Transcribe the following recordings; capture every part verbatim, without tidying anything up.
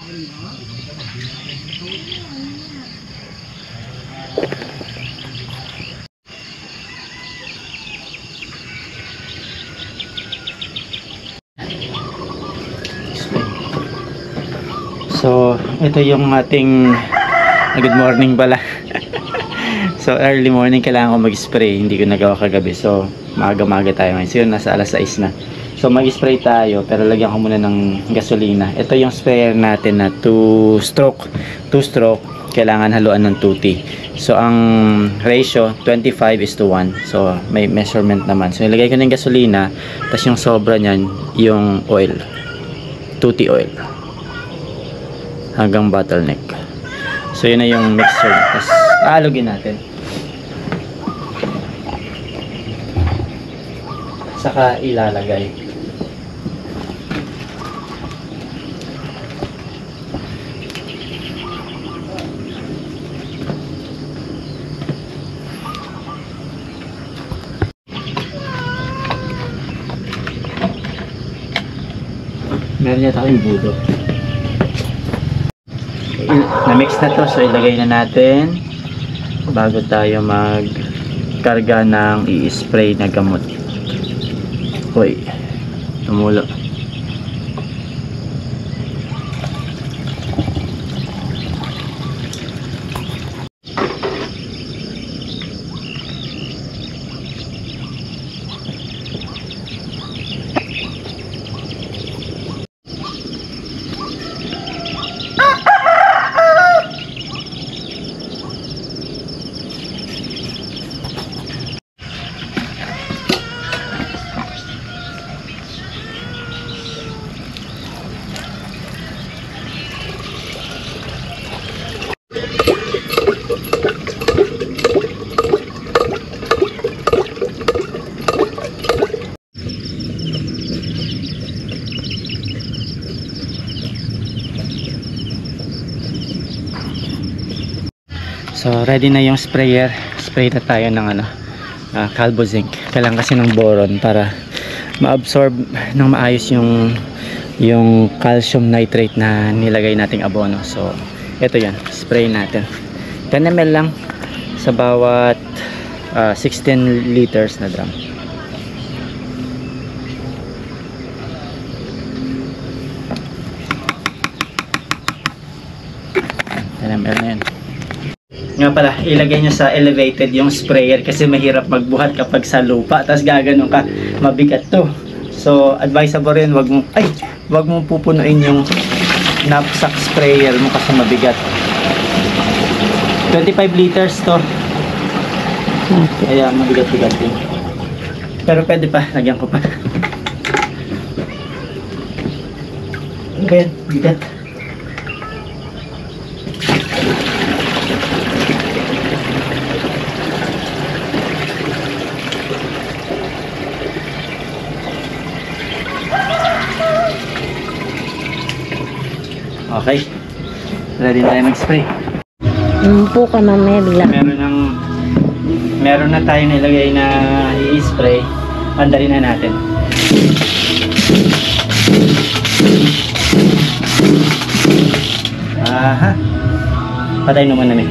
So, ito yung ating uh, good morning pala. So, early morning kailangan ko mag-spray. Hindi ko nagawa kagabi. So, maaga-maaga tayo ngayon. So, yun, nasa alas sais na. So, mag-spray tayo. Pero lagyan ko muna ng gasolina. Ito yung sprayer natin na two stroke. two stroke. Kailangan haluan ng two T. So, ang ratio, twenty-five is to one. So, may measurement naman. So, ilagay ko ng gasolina. Tapos yung sobra nyan, yung oil. two T oil. Hanggang bottleneck. So, yun na yung mixture. Tapos, aalugin natin. Saka ilalagay. Meron yata kayong budo. Na-mix na to, so ilagay na natin bago tayo magkarga ng i-spray na gamot. Uy, tumulo. So ready na yung sprayer. Spray na tayo ng ano, uh, Calbo Zinc. Kailangan kasi ng boron para ma-absorb ng maayos yung yung calcium nitrate na nilagay nating abono. So ito yan, spray natin. ten milliliters lang sa bawat uh, sixteen liters na drum. ten milliliters na yan. Nga pala, ilagay nyo sa elevated yung sprayer kasi mahirap magbuhat kapag sa lupa. Tapos gaganon ka, mabigat to. So, advisable rin, wag mo, ay, wag mo pupunuin yung knapsack sprayer mo kasi mabigat. twenty-five liters to. Kaya mabigat-bigat din. Pero pwede pa, lagyan ko pa. Okay, bigat. Okay, ready na tayo mag-spray. Um, po ka mamaya bigla. Meron ng meron na tayo nilagay na i-spray. Andarin na natin. Aha. Patay naman namin.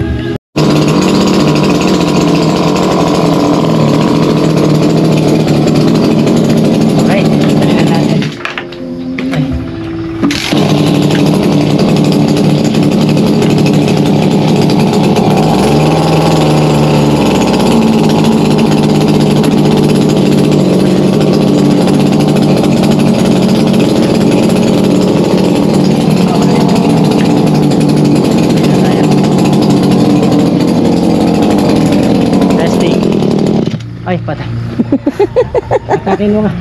Ay, patay. Atakin mo nga.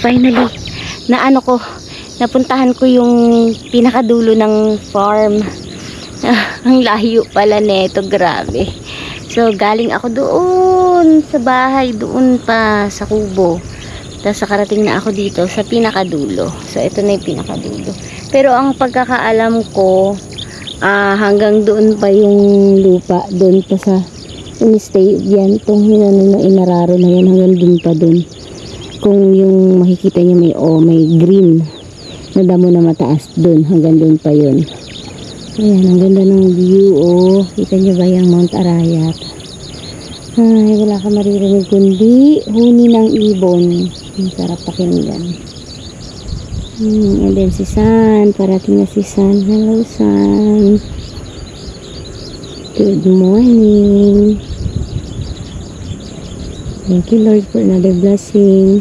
finally, na ano ko, napuntahan ko yung pinakadulo ng farm. Ah, ang layo pala neto, grabe. So, galing ako doon sa bahay, doon pa sa kubo. Tapos nakarating na ako dito sa pinakadulo. So, ito na yung pinakadulo. Pero ang pagkakaalam ko, ah, hanggang doon pa yung lupa, doon pa sa in-stay yan, itong hinano na inararo na yan, hanggang doon pa doon. Kung yung makikita niyo may, oh, may green na damo na mataas doon, hanggang doon pa yun. Ayan, ang ganda ng view, oh. Kita niyo ba yung Mount Arayat? Ay, wala ka maririnig kundi huni ng ibon. Ang sarap pakinggan. Hmm, and then si San, parating na si San. Hello, San. Good morning. Thank you, Lord, for another blessing.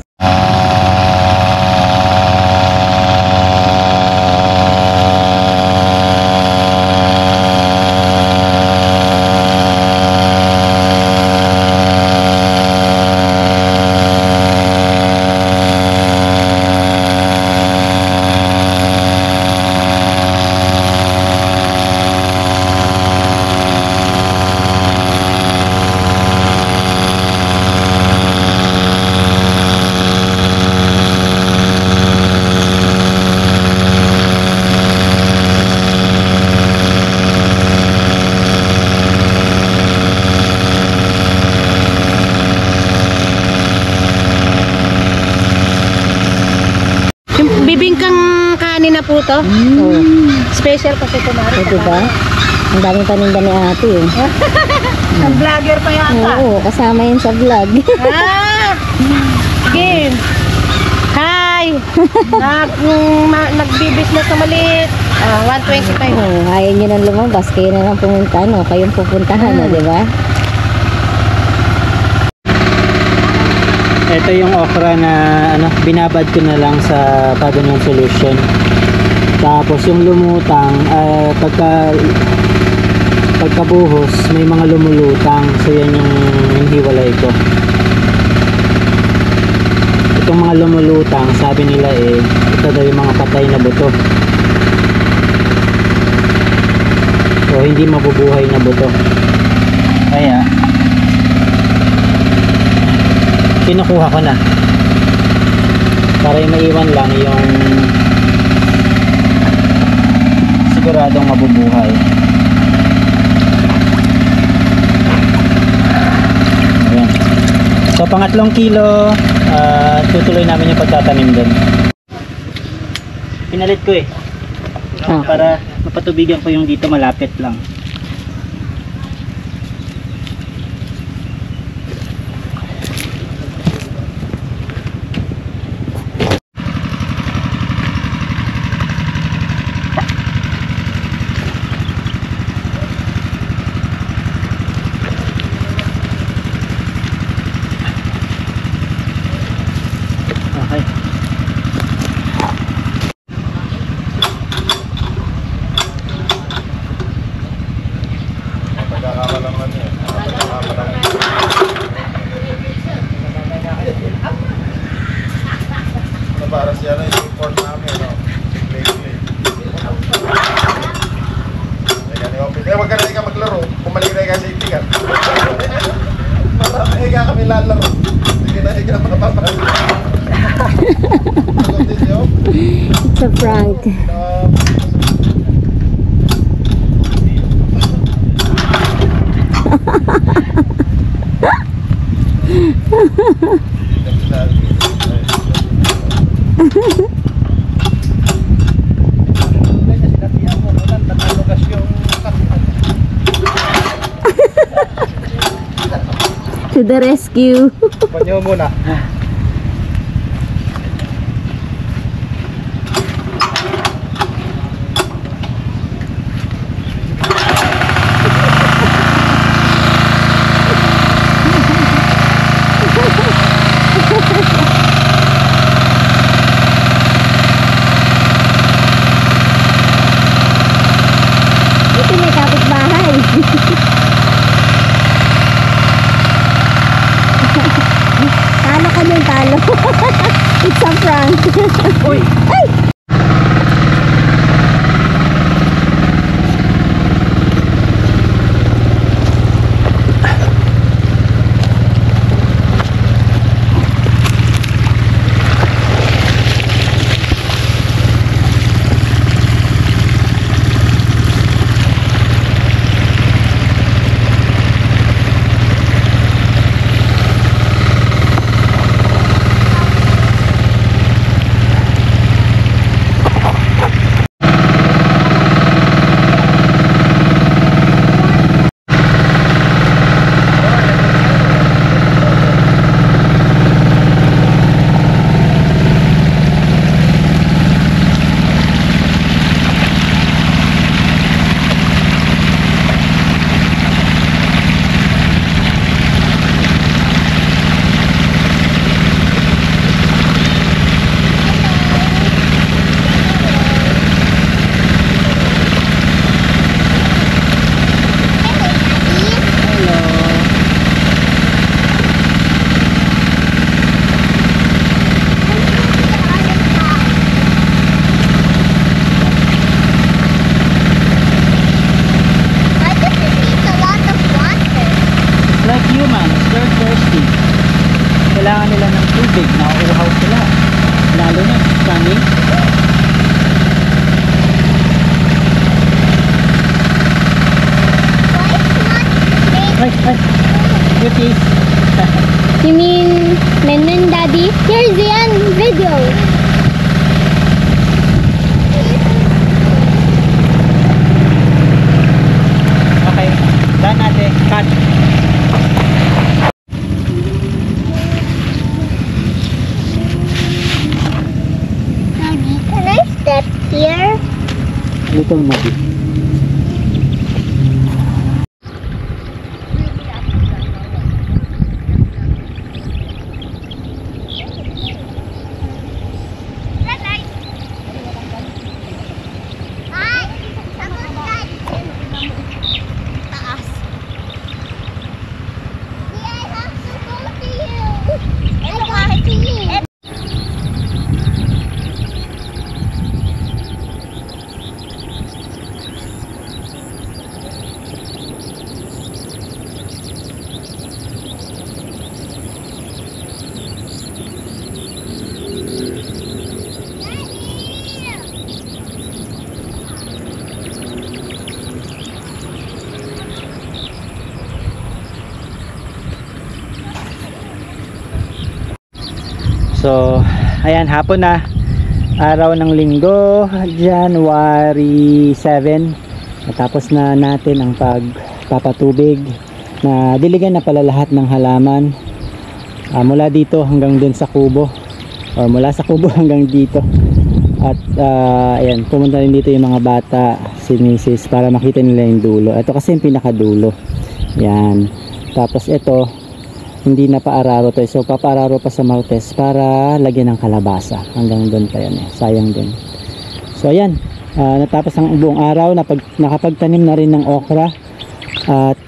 Bibingkang kanin na po to. Mm. Oh. Special kasi ito, Mari. O, diba? Ang daming paninda ni ate, eh. Ang vlogger pa yata. Oo, kasama yun sa vlog. Ah! Sige. Hi! Nag, ma, nagbi-business na maliit. Ah, one twenty-five. Oh, ayaw nyo nang lumabas, kayo na lang pumunta, no? Kayong pupuntahan, Hmm. no, diba? Ito yung okra na ano, binabad ko na lang sa Pagano'n Solution. Tapos yung lumutang, uh, pagka pagkabuhos, may mga lumulutang. So yan yung, yung hiwalay ko. Itong mga lumulutang, sabi nila eh, ito daw yung mga patay na buto. So hindi mabubuhay na buto. Kaya kinukuha ko na para yung maiwan lang yung siguradong mabubuhay. Ayan. So pangatlong kilo, uh, tutuloy namin yung pagtatanim doon. Pinalit ko eh, Ah. para mapatubigan ko yung dito, malapit lang. Okay. Para siya na yung support namin, no? Lately. Eh, wag ka na ikaw maglaro. Pumalik na ikaw sa itigan. Marami ikaw kami lalaro. Sige na ikaw mapapalik. It's a prank. To the rescue. Panyo muna. Ito may kapitbahay. Paano ka tubig, nauuhaw sila. Lalo na, sunny. Ay, ay, cuties. You mean Nenen Daddy? Here's the end video. Okay, done natin. Cut. Daddy, can I step here? Little muddy. So, ayan, hapon na. Araw ng linggo, January seven. Natapos na natin ang pagpapatubig. Na diligan na pala lahat ng halaman. Uh, mula dito hanggang dun sa kubo. Or mula sa kubo hanggang dito. At uh, ayan, pumunta rin dito yung mga bata, si misis, para makita nila yung dulo. Ito kasi yung pinakadulo. Ayan. Tapos ito, hindi na paararo to, so papaararo pa sa Martes para lagyan ng kalabasa. Hanggang doon pa yan eh, sayang din. So ayan, uh, natapos ang buong araw, napag, nakapagtanim na rin ng okra. At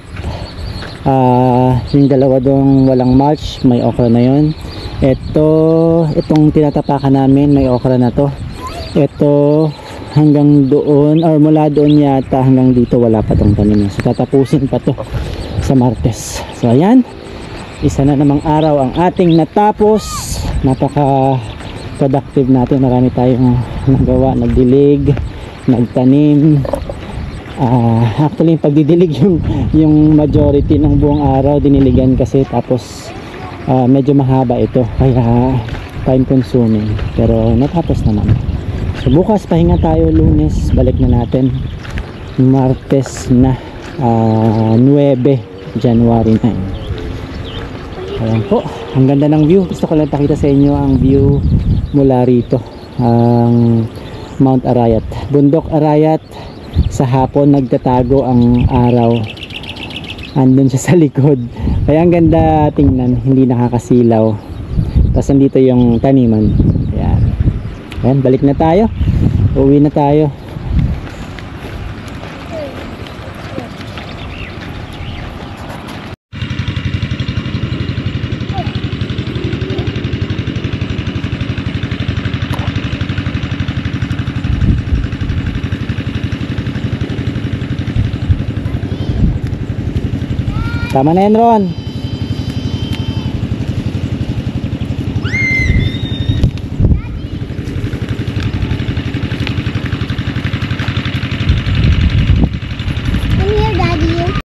uh, yung dalawa dong walang mulch, may okra na yun. Ito, itong tinatapakan namin, may okra na to. Ito hanggang doon, or mula doon yata hanggang dito wala pa tong tanim. So tatapusin pa to sa Martes. So ayan, isa na namang araw ang ating natapos. Napaka productive natin, marami tayong nagawa, nagdilig, nagtanim. Uh, actually yung pagdidilig yung, yung majority ng buong araw diniligan kasi, tapos uh, medyo mahaba ito kaya time consuming, pero natapos naman. So bukas pahinga tayo, Lunes balik na natin, Martes na, uh, nine January nine. Ayan po, ang ganda ng view. Gusto ko lang pakita sa inyo ang view mula rito, ang Mount Arayat, Bundok Arayat. Sa hapon nagtatago ang araw, andun siya sa likod, kaya ang ganda tingnan, hindi nakakasilaw. Tapos andito yung taniman. Ayan, ayan, balik na tayo, uwi na tayo. Tama na yan, Ron.